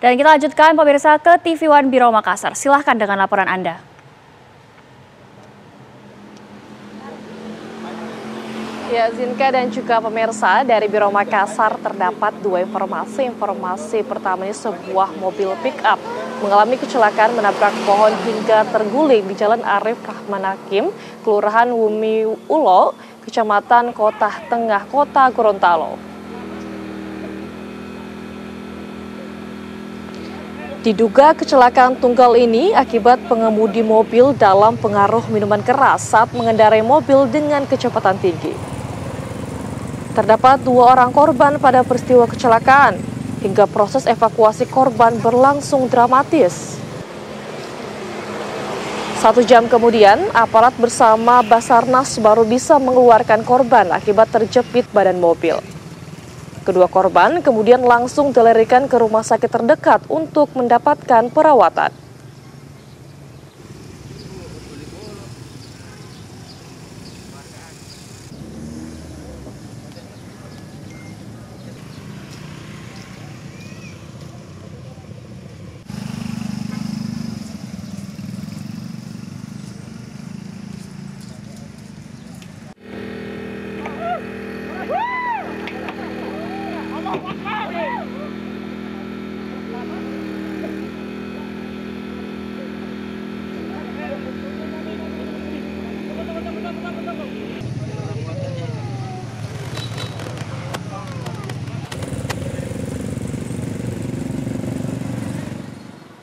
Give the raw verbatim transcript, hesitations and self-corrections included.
Dan kita lanjutkan pemirsa ke T V One Biro Makassar. Silahkan dengan laporan Anda. Ya, Zinka dan juga pemirsa, dari Biro Makassar terdapat dua informasi. Informasi pertama ini sebuah mobil pick-up mengalami kecelakaan menabrak pohon hingga terguling di Jalan Arif Rahman Hakim, Kelurahan Wumi Ulo, Kecamatan Kota Tengah, Kota Gorontalo. Diduga kecelakaan tunggal ini akibat pengemudi mobil dalam pengaruh minuman keras saat mengendarai mobil dengan kecepatan tinggi. Terdapat dua orang korban pada peristiwa kecelakaan, hingga proses evakuasi korban berlangsung dramatis. Satu jam kemudian, aparat bersama Basarnas baru bisa mengeluarkan korban akibat terjepit badan mobil. Kedua korban kemudian langsung dilarikan ke rumah sakit terdekat untuk mendapatkan perawatan.